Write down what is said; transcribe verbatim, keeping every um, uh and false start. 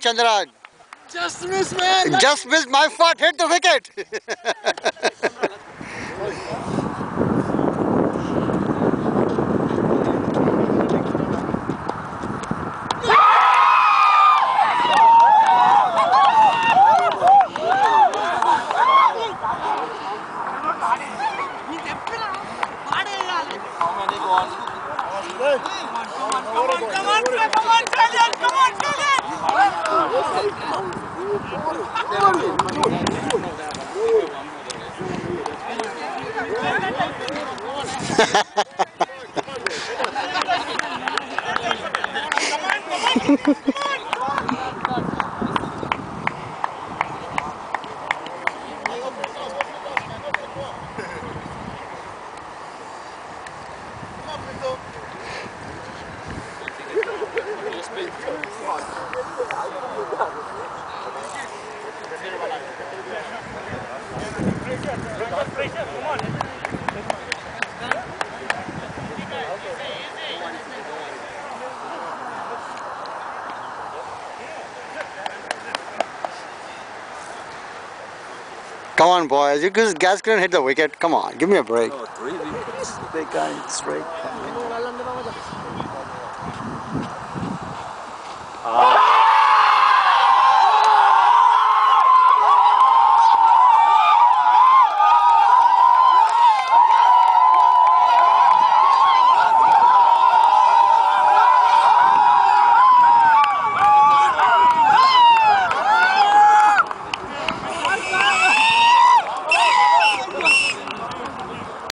Chandraj. Just miss, man. Just missed. My foot hit the wicket. Come on, boys. You guys couldn't hit the wicket. Come on, give me a break. Oh, three wickets. They got it straight.